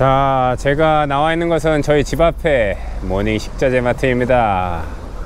자, 제가 나와 있는 것은 저희 집 앞에 모닝 식자재 마트입니다.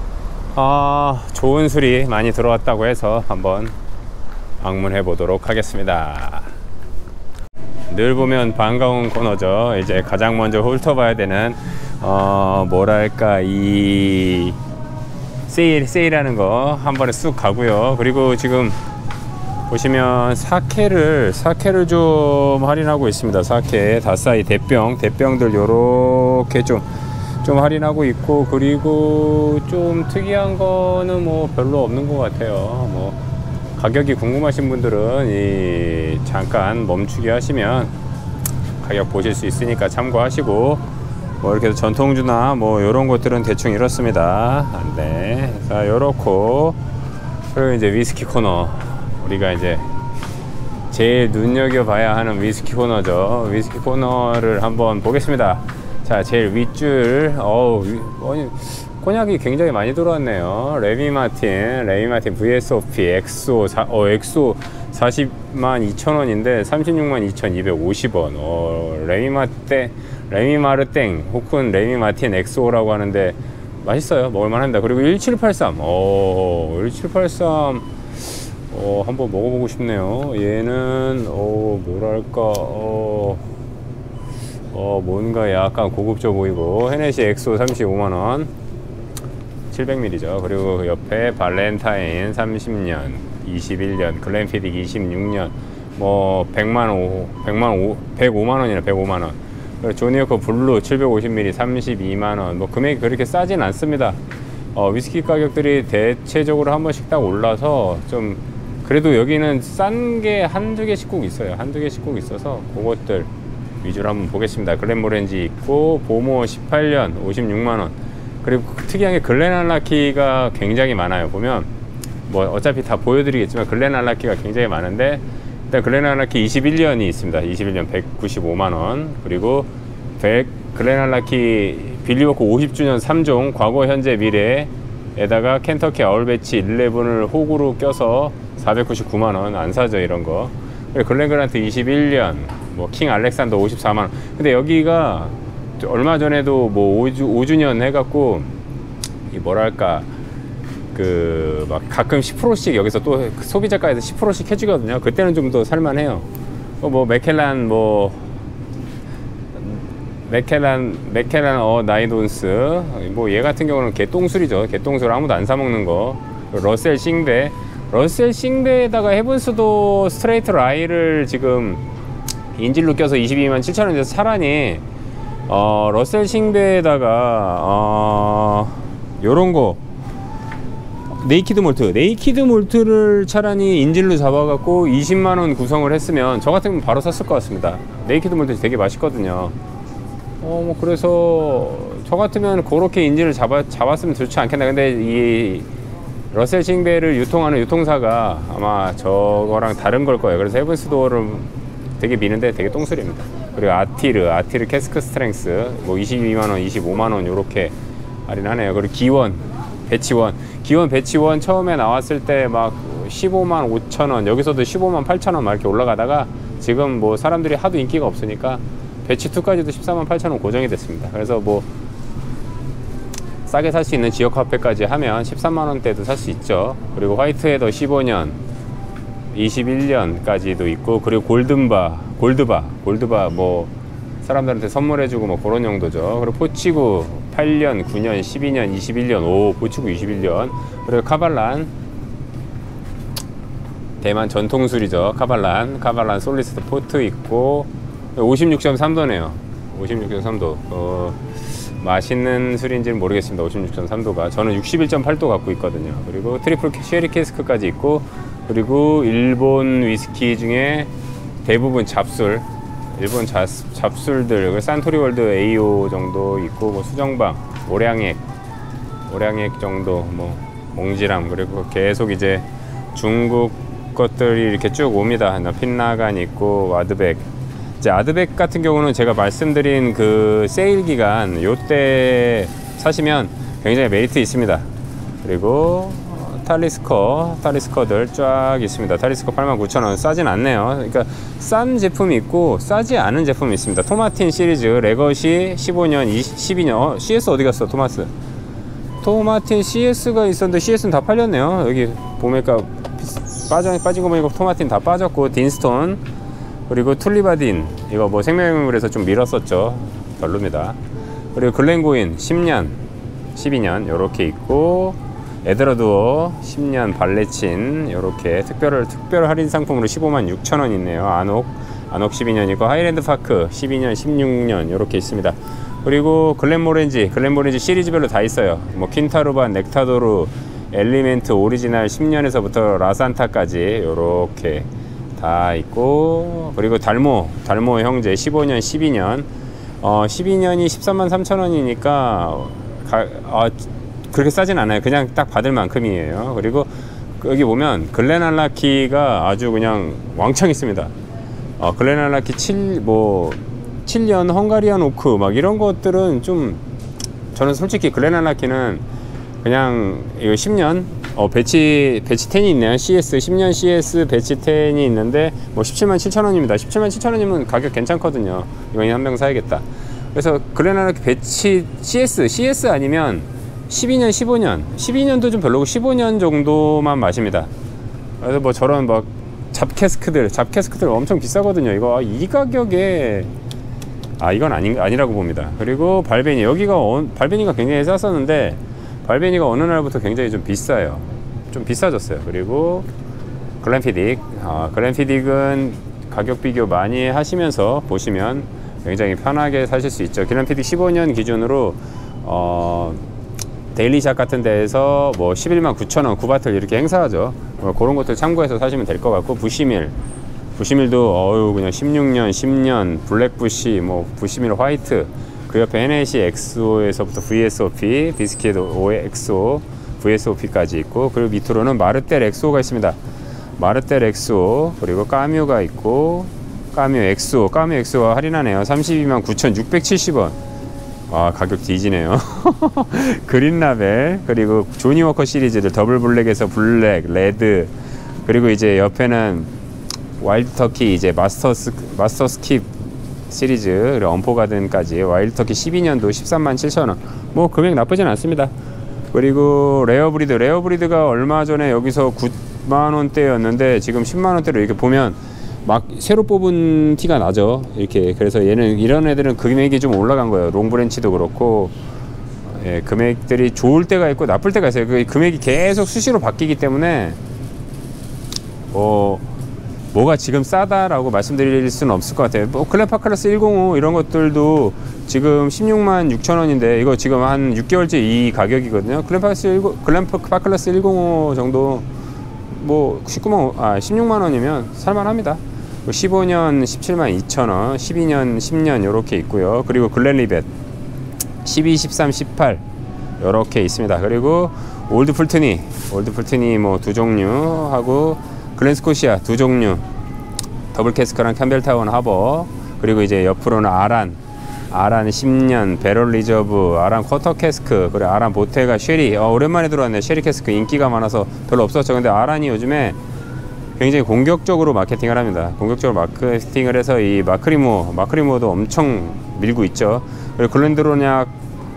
좋은 술이 많이 들어왔다고 해서 한번 방문해 보도록 하겠습니다. 늘 보면 반가운 코너죠. 이제 가장 먼저 훑어봐야 되는 뭐랄까, 이 세일하는 거 한 번에 쑥 가고요. 그리고 지금 보시면 사케를 좀 할인하고 있습니다. 사케 다사이 대병들 요렇게 좀 할인하고 있고, 그리고 좀 특이한 거는 뭐 별로 없는 것 같아요. 뭐 가격이 궁금하신 분들은 잠깐 멈추기 하시면 가격 보실 수 있으니까 참고하시고, 뭐 이렇게 전통주나 뭐 요런 것들은 대충 이렇습니다. 네, 자, 요렇고, 그리고 이제 위스키 코너, 우리가 이제 제일 눈여겨봐야 하는 위스키 코너죠. 위스키 코너를 한번 보겠습니다. 자, 제일 윗줄, 코냑이 굉장히 많이 들어왔네요. 레미 마틴 VSOP 엑소 402,000원인데 362,250원. 레미 마르땡 혹은 레미 마틴 엑소라고 하는데 맛있어요. 먹을만합니다. 그리고 1783 한번 먹어보고 싶네요. 얘는 뭐랄까, 뭔가 약간 고급져 보이고, 헤네시 엑소 35만원 700ml죠. 그리고 그 옆에 발렌타인 30년 21년 글렌피딕 26년 뭐 105만원이나 105만원. 조니워커 블루 750ml 32만원. 뭐 금액이 그렇게 싸진 않습니다. 위스키 가격들이 대체적으로 한 번씩 딱 올라서 좀, 그래도 여기는 싼 게 한두 개씩 꼭 있어요. 한두 개씩 꼭 있어서 그것들 위주로 한번 보겠습니다. 글렌모렌지 있고, 보모 18년 56만원. 그리고 특이한 게 글렌알라키가 굉장히 많아요. 보면 뭐 어차피 다 보여드리겠지만 글렌알라키가 굉장히 많은데, 일단 글렌알라키 21년이 있습니다. 21년 195만원. 그리고 글렌알라키 빌리워크 50주년 3종 과거 현재 미래에다가 켄터키 아울배치 11을 호구로 껴서 499만원. 안 사죠 이런 거. 그리고 글렌그란트 21년 뭐 킹 알렉산더 54만원. 근데 여기가 얼마 전에도 뭐 5주년 해갖고, 뭐랄까, 막 가끔 10%씩 여기서 또 소비자가에서 10%씩 해주거든요. 그때는 좀 더 살만해요. 맥켈란 나이돈스, 뭐 얘 같은 경우는 개똥술이죠. 개똥술 아무도 안 사먹는 거. 러셀 싱베에다가 헤븐스도 스트레이트 라이를 지금 인질로 껴서 227,000원에서 사라니, 러셀 싱베에다가 요런 거 네이키드 몰트를 차라리 인질로 잡아갖고 20만원 구성을 했으면 저 같으면 바로 샀을 것 같습니다. 네이키드 몰트 되게 맛있거든요. 뭐 그래서 저 같으면 그렇게 인질을 잡았으면 좋지 않겠나. 근데 이 러셀 싱베를 유통하는 유통사가 아마 저거랑 다른 걸 거예요. 그래서 헤븐스도어를 되게 미는데 되게 똥술입니다. 그리고 아티르 캐스크 스트렝스 뭐 22만원 25만원 요렇게 할인하네요. 그리고 기원 배치원 처음에 나왔을 때 막 15만 5천원, 여기서도 15만 8천원 막 이렇게 올라가다가 지금 뭐 사람들이 하도 인기가 없으니까 배치2까지도 14만 8천원 고정이 됐습니다. 그래서 뭐 싸게 살 수 있는 지역 화폐까지 하면 13만원대도 살 수 있죠. 그리고 화이트헤더 15년 21년까지도 있고, 그리고 골드바 뭐 사람들한테 선물해주고 뭐 그런 용도죠. 그리고 포치구 8년 9년 12년 21년 포치구 21년. 그리고 카발란, 대만 전통술이죠. 카발란 솔리스트 포트 있고, 56.3도네요 56.3도. 맛있는 술인지는 모르겠습니다. 56.3도가 저는 61.8도 갖고 있거든요. 그리고 트리플 쉐리 캐스크까지 있고, 그리고 일본 위스키 중에 대부분 일본 잡술들, 산토리월드 AO 정도 있고, 뭐 수정방, 오량액 정도, 뭐 몽지람, 그리고 계속 이제 중국 것들이 이렇게 쭉 옵니다. 핀라간 있고, 와드백. 이제 아드백 같은 경우는 제가 말씀드린 그 세일 기간 요때 사시면 굉장히 메리트 있습니다. 그리고 탈리스커들 쫙 있습니다. 탈리스커 89,000원. 싸진 않네요. 그러니까 싼 제품이 있고 싸지 않은 제품이 있습니다. 토마틴 시리즈 레거시 15년 12년 CS 어디 갔어? 토마틴 CS가 있었는데 CS는 다 팔렸네요. 여기 보니까 빠진 거 보니까 토마틴 다 빠졌고, 딘스톤, 그리고 툴리바딘, 이거 뭐 생명물에서 좀 밀었었죠. 별로입니다. 그리고 글렌고인 10년 12년 요렇게 있고, 에드러두어 10년 발레친 요렇게 특별 할인 상품으로 156,000원 있네요. 아녹 12년이고, 하이랜드 파크 12년 16년 요렇게 있습니다. 그리고 글렌모렌지 시리즈별로 다 있어요. 뭐 퀸타루반, 넥타도르, 엘리멘트 오리지널 10년에서부터 라산타까지 요렇게 다 있고, 그리고 달모 형제 15년 12년 12년이 133,000원이니까 그렇게 싸진 않아요. 그냥 딱 받을 만큼이에요. 그리고 여기 보면 글렌알라키가 아주 그냥 왕창 있습니다. 글렌알라키 7년 헝가리안 오크 막 이런 것들은 좀, 저는 솔직히 글렌알라키는 그냥 이거 10년 배치 10이 있네요. CS 10년 CS 배치 10이 있는데 뭐 177,000원입니다. 177,000원이면 가격 괜찮거든요. 이거 한 병 사야겠다. 그래서 글렌알라키 배치 CS 아니면 12년 12년도 좀 별로고 15년 정도만 마십니다. 그래서 뭐 저런 막 잡캐스크들 엄청 비싸거든요. 이거 이 가격에 이건 아니라고 봅니다. 그리고 발베니, 발베니가 굉장히 쌌었는데 발베니가 어느 날부터 굉장히 좀 비싸요. 좀 비싸졌어요. 그리고 글렌피딕은 가격 비교 많이 하시면서 보시면 굉장히 편하게 사실 수 있죠. 글렌피딕 15년 기준으로 데일리샷 같은 데에서 뭐 119,000원 구바틀 이렇게 행사하죠. 그런 것들 참고해서 사시면 될 것 같고, 부시밀도 그냥 16년 10년 블랙부시, 뭐 부시밀 화이트, 그 옆에 NAC 엑소에서부터 VSOP, 비스킷 엑소, VSOP까지 있고, 그리고 밑으로는 마르텔 엑소가 있습니다. 마르텔 엑소, 그리고 까뮤가 있고, 까뮤 엑소가 할인하네요. 329,670원. 가격 뒤지네요. 그린라벨, 그리고 조니워커 시리즈들 더블 블랙에서 블랙, 레드, 그리고 이제 옆에는 와일드 터키 이제 마스터 스킵 시리즈, 그리고 엄포가든까지 와일드 터키 12년도 137,000원. 뭐 금액 나쁘진 않습니다. 그리고 레어브리드가 얼마 전에 여기서 9만원대였는데 지금 10만원대로 이렇게 보면 막 새로 뽑은 티가 나죠. 이렇게. 그래서 이런 애들은 금액이 좀 올라간 거예요. 롱브랜치도 그렇고, 금액들이 좋을 때가 있고 나쁠 때가 있어요. 그 금액이 계속 수시로 바뀌기 때문에 뭐가 지금 싸다라고 말씀드릴 수는 없을 것 같아요. 뭐 글렌파클러스 105 이런 것들도 지금 166,000원인데 이거 지금 한 6개월째 이 가격이거든요. 글렌파클러스 105 정도 뭐 16만원이면 살만합니다. 15년 172,000원, 12년 10년 요렇게 있고요. 그리고 글렌리벳 12, 13, 18 요렇게 있습니다. 그리고 올드 풀트니 뭐 두 종류 하고, 글렌스코시아 두 종류, 더블 캐스크랑 캠벨타운 하버, 그리고 이제 옆으로는 아란 10년, 배럴 리저브, 아란 쿼터 캐스크, 그리고 아란 보테가 쉐리. 오랜만에 들어왔네. 쉐리 캐스크 인기가 많아서 별로 없었죠. 근데 아란이 요즘에 굉장히 공격적으로 마케팅을 합니다. 공격적으로 마케팅을 해서 이 마크리모도 엄청 밀고 있죠. 그리고 글렌드로낙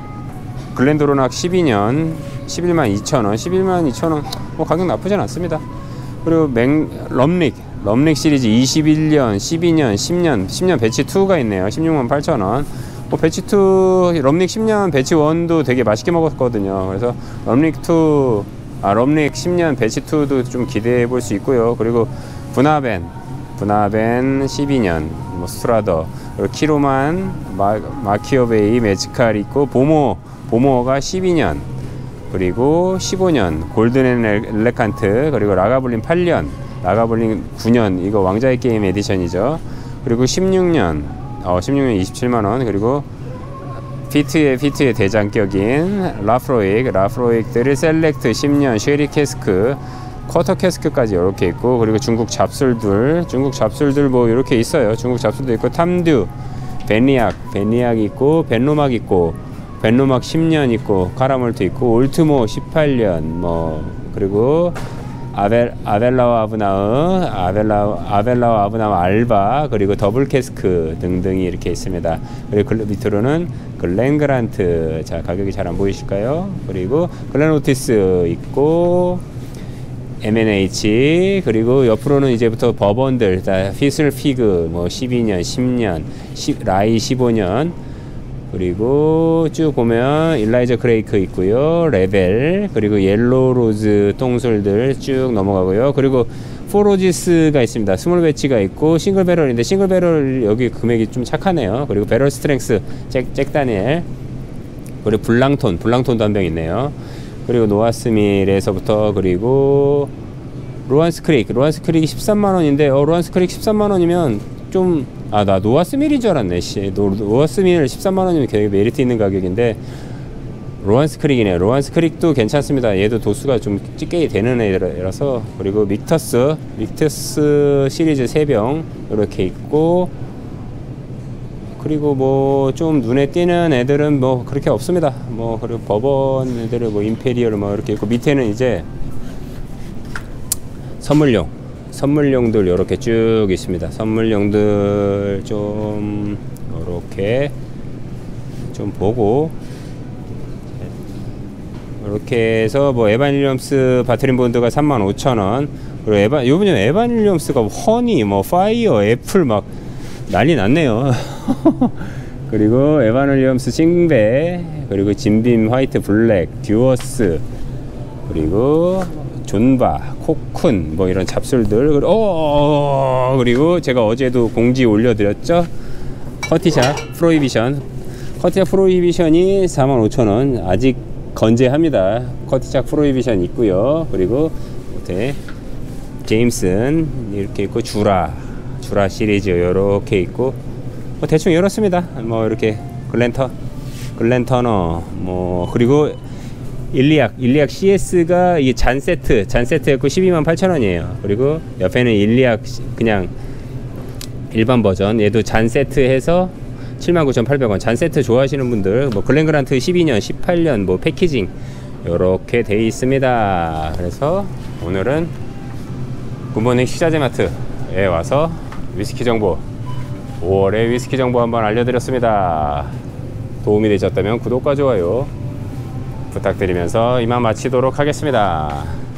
12년 112,000원 뭐 가격 나쁘진 않습니다. 그리고 럼릭 시리즈 21년 12년 10년 배치 2가 있네요. 168,000원. 뭐 배치 2 럼릭 10년 배치 1도 되게 맛있게 먹었거든요. 그래서 럼릭 10년 배치 2도 좀 기대해 볼 수 있고요. 그리고 분하벤 12년 뭐 스트라더, 그리고 키로만, 마키어베이, 매지칼 있고, 보모가 12년, 그리고 15년 골든 엘레칸트, 그리고 라가블린 8년, 라가블린 9년, 이거 왕자의 게임 에디션이죠. 그리고 16년 27만원, 그리고 피트의 대장격인 라프로익 셀렉트 10년, 쉐리 캐스크, 쿼터 캐스크까지 이렇게 있고, 그리고 중국 잡술들 뭐 이렇게 있어요. 중국 잡술도 있고, 탐듀, 베니악 있고, 벤로막 있고, 벤로막 10년 있고, 카라몰트 있고, 올트모 18년, 뭐 그리고 아벨라우 아브나우 알바, 그리고 더블 캐스크 등등이 이렇게 있습니다. 그리고 밑으로는 글렌그란트, 자 가격이 잘 안 보이실까요? 그리고 글렌오티스 있고 M&H, 그리고 옆으로는 이제부터 버번들, 다 피슬피그 뭐 12년, 10년, 라이 15년, 그리고 쭉 보면 일라이저 크레이크 있고요, 레벨, 그리고 옐로우 로즈 똥술들 쭉 넘어가고요. 그리고 포로지스가 있습니다. 스몰 배치가 있고 싱글 배럴인데, 싱글 배럴 여기 금액이 좀 착하네요. 그리고 배럴 스트렝스 잭 다니엘, 그리고 블랑톤도 한 병 있네요. 그리고 노아스밀에서부터, 그리고 로한스 크릭이 13만원인데 로한스 크릭 13만원이면 좀, 나 노아스밀인 줄 알았네. 노아스밀 13만원이면 되게 메리트 있는 가격인데 로한스 크릭이네요. 로한스 크릭도 괜찮습니다. 얘도 도수가 좀 찌게 되는 애라서. 그리고 믹터스 시리즈 3병 이렇게 있고, 그리고 뭐 좀 눈에 띄는 애들은 뭐 그렇게 없습니다. 뭐 그리고 버번 애들은 뭐 임페리얼 뭐 이렇게 있고, 밑에는 이제 선물용들 이렇게 쭉 있습니다. 선물용들 좀 이렇게 좀 보고, 이렇게 해서 뭐 에반 윌리엄스 바트린 본드가 35,000원, 그리고 요번에 에반 윌리엄스가 허니 뭐 파이어 애플 막 난리 났네요. 그리고 에반 윌리엄스 싱배, 그리고 진빔 화이트 블랙, 듀어스, 그리고 존바, 코쿤 뭐 이런 잡술들, 그리고 제가 어제도 공지 올려드렸죠. 커티샷 프로히비션이 45,000원 아직 건재합니다. 커티샷 프로히비션 있고요. 그리고 밑에 제임슨 이렇게 있고, 주라 시리즈 이렇게 있고, 뭐 대충 이렇습니다. 뭐 이렇게 글렌터너 뭐, 그리고 일리악 CS가 이게 잔 세트였고 128,000원이에요. 그리고 옆에는 일리악 그냥 일반 버전, 얘도 잔 세트 해서 79,800원. 잔 세트 좋아하시는 분들, 뭐 글렌그란트 12년 18년 뭐 패키징 이렇게 돼 있습니다. 그래서 오늘은 굿모닝 식자재마트에 와서 위스키 정보, 5월의 위스키 정보 한번 알려드렸습니다. 도움이 되셨다면 구독과 좋아요 부탁드리면서 이만 마치도록 하겠습니다.